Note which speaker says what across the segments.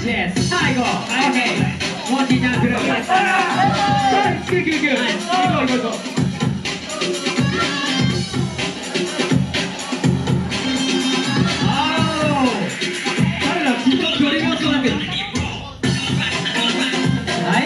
Speaker 1: です。最後、はい、OK。モンティジャンクル。999。行こう。彼ら基本距離がそうだけど。はい。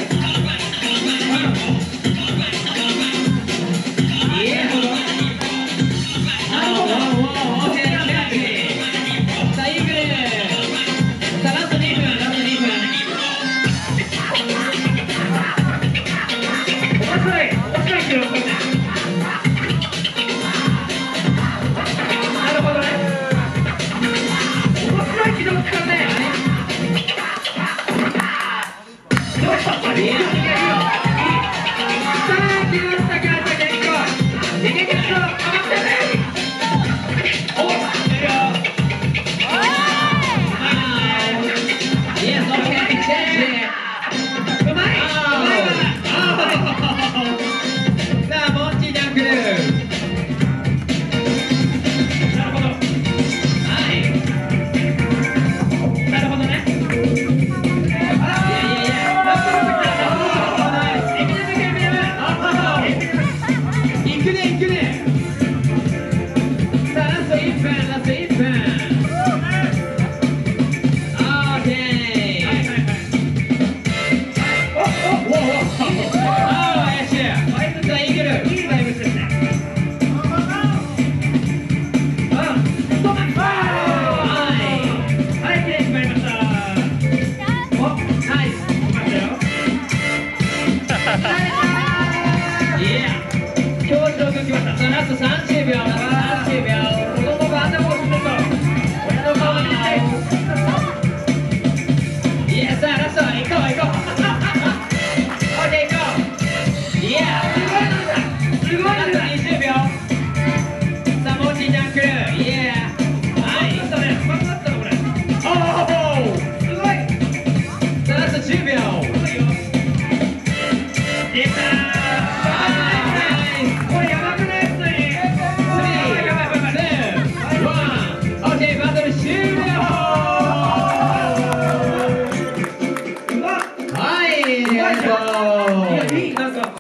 Speaker 1: ラスト30秒、30秒。子供があんなことすると親の顔に見て。いや、さあラスト行こう。オッケー行こう。いや、すごいラスト20秒。さあモンティジャンクル。いや、はい。それうまくなったのこれ。おお、すごい。さあラスト10秒。出た。はい、ありがとう。